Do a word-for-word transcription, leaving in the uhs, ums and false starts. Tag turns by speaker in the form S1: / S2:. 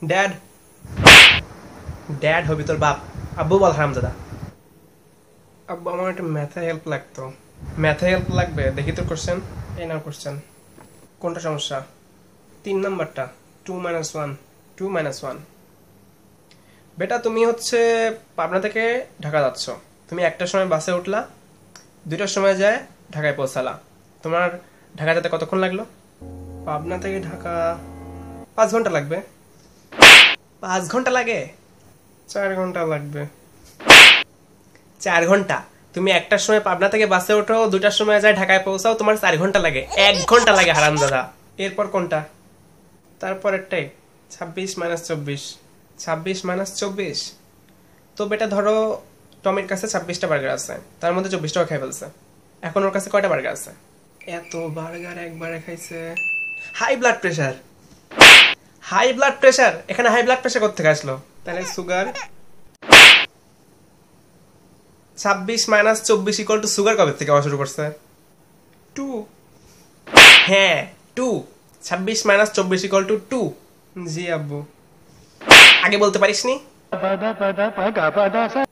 S1: Dad dad হবি তোর বাপ। আব্বু বল হারামজাদা। আব্বু আমার একটা ম্যাথে হেল্প লাগতো। ম্যাথে হেল্প লাগবে? দেখি তোর কোশ্চেন। এই নাও কোশ্চেন। কোনটা সমস্যা? তিন নাম্বারটা। Two minus one. Two minus one. বেটা তুমি হচ্ছে পাবনা থেকে ঢাকা যাচ্ছ। তুমি একটার সময় বাসে উঠলা, দুইটার সময় যায় ঢাকায় পৌঁছালা। তোমার ঢাকা যেতে কতক্ষণ লাগলো? পাবনা থেকে ঢাকা পাঁচ ঘন্টা লাগবে। পাঁচ ঘন্টা লাগে? চার ঘন্টা লাগবে। চার ঘন্টা? তুমি একটার সময় পাবনা থেকে বাসে ওঠো, দুটার সময় যায় ঢাকায় পৌঁছাও, তোমার চার ঘন্টা লাগে? এক ঘন্টা লাগে হারামজাদা। এরপর কোনটা? তারপরেরটাই। ছাব্বিশ মাইনাস চব্বিশ। ছাব্বিশ মাইনাস চব্বিশ। তো বেটা ধরো টমির কাছে ছাব্বিশটা বার্গার আছে, তার মধ্যে চব্বিশটাও খাই ফেলছে। এখন ওর কাছে কয়টা বার্গার আছে? এত বার্গার একবারে খাইছে। High blood pressure. High blood pressure? এখানে হাই ব্লাড প্রেশার কোথা থেকে আসলো? তাহলে সুগার। ছাব্বিশ মাইনাস চব্বিশ ইকুয়াল টু সুগার কবে থেকে হওয়া শুরু করছে? টু। হ্যাঁ টু। ছাব্বিশ মাইনাস চব্বিশ ইকুয়াল টু টু। জি আব্বু। আগে বলতে পারিসনি?